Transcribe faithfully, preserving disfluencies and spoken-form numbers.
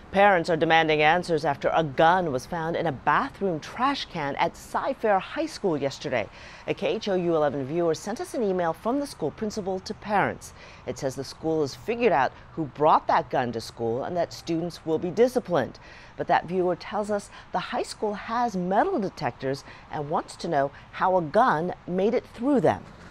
Parents are demanding answers after a gun was found in a bathroom trash can at Cypress-Fairbanks High School yesterday. A K H O U eleven viewer sent us an email from the school principal to parents. It says the school has figured out who brought that gun to school and that students will be disciplined. But that viewer tells us the high school has metal detectors and wants to know how a gun made it through them.